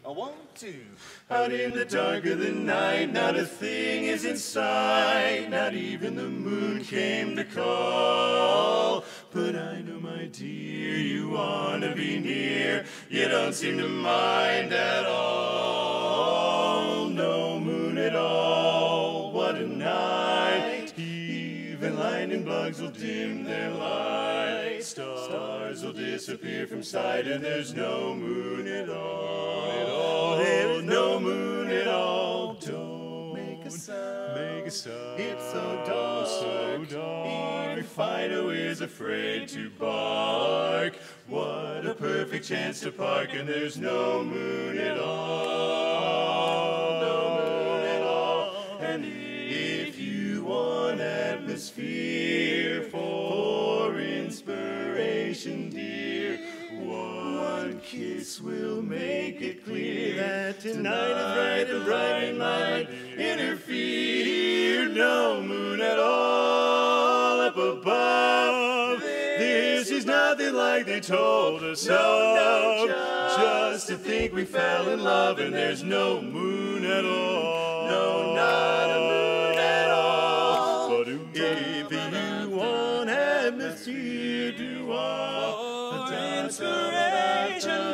A 1, 2. Out in the dark of the night, not a thing is in sight, not even the moon came to call. But I know, my dear, you want to be near, you don't seem to mind at all. No moon at all, what a night. Even lightning bugs will dim their light, stars will disappear from sight, and there's no moon at all. There's no moon at all. Don't make a sound. It's so dark. Even Fido is afraid to bark. What a perfect chance to park, and there's no moon at all. No moon at all. And if you want atmosphere for inspiration, dear, one kiss will make it clear that tonight is bright and bright and might interfere. No moon at all up above. This is nothing like they told us of. Just to think we fell in love and there's no moon at all. No, not a moon at all. But if you want atmosphere, do all inspiration,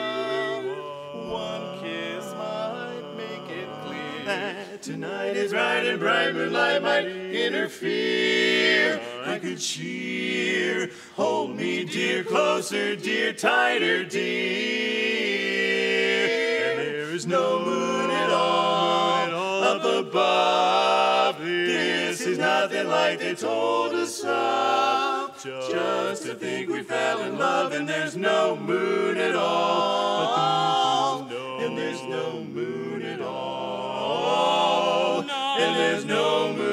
one kiss might make it clear that tonight is bright and bright moonlight might interfere. I could cheer, hold me dear, closer dear, tighter dear. And there is no moon at all up above. This is nothing like they told us of. Just to think we fell in love and there's no moon at all. And there's no moon at all. And there's no moon.